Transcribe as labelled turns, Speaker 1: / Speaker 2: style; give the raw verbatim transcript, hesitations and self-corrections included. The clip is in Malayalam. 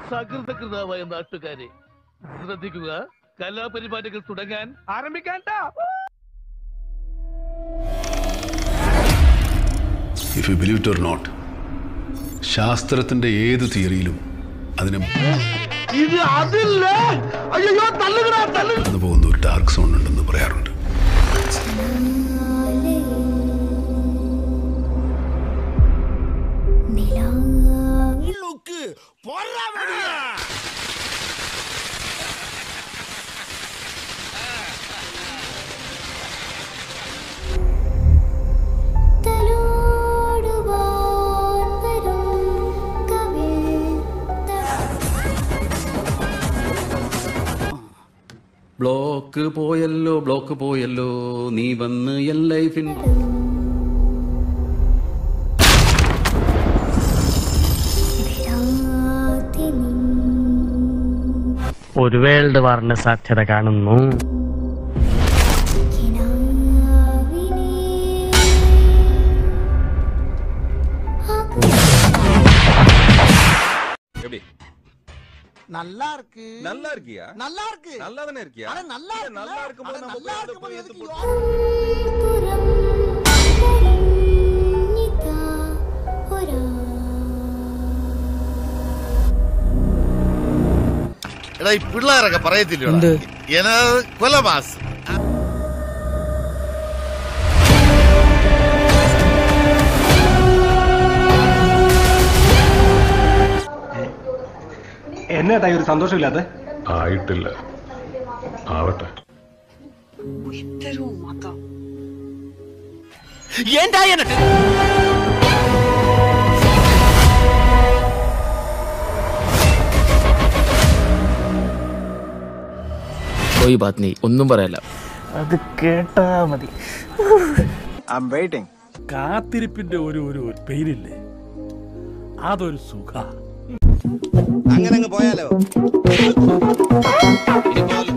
Speaker 1: സകൃതകൃതാവായ നാട്ടുകാരെ ശ്രദ്ധിക്കുക, കലാപരിപാടികൾ തുടങ്ങാൻ ആരംഭിക്കാൻ.
Speaker 2: If you believe it or not, ശാസ്ത്രത്തിന്റെ ഏത് തിയറിയിലും അതിന് പോകുന്ന ഒരു ഡാർക്ക് സോൺ ഉണ്ടെന്ന് പറയാറുണ്ട്.
Speaker 3: ബ്ലോക്ക് പോയല്ലോ ബ്ലോക്ക് പോയല്ലോ നീ വന്ന് എൻ ലൈഫിൻ.
Speaker 4: ഒരു വേൾഡ് വാറിന് സാധ്യത കാണുന്നു.
Speaker 5: நல்லா இருக்கு
Speaker 6: நல்லா இருக்கியா
Speaker 5: நல்லா இருக்கு
Speaker 6: நல்லா தானே இருக்கியா
Speaker 5: அட நல்லா இருக்கு
Speaker 6: நல்லா இருக்கும்போது நம்ம
Speaker 5: நல்லா
Speaker 6: போய் அந்த
Speaker 5: இருக்கும்போது
Speaker 7: എടാ ഈ പിള്ളേരൊക്കെ പറയത്തില്ല കൊലമാസ്.
Speaker 8: എന്നേട്ടാ ഒരു സന്തോഷമില്ലാത്ത?
Speaker 2: ആയിട്ടില്ല, ആവട്ടെ.
Speaker 3: ഒന്നും പറയല്ല,
Speaker 4: അത് കേട്ടാ മതി.
Speaker 8: കാത്തിരിപ്പിന്റെ ഒരു ഒരു പെയിനില്ലേ, അതൊരു സുഖ.
Speaker 6: അങ്ങനെ അങ്ങ് പോയാലോ?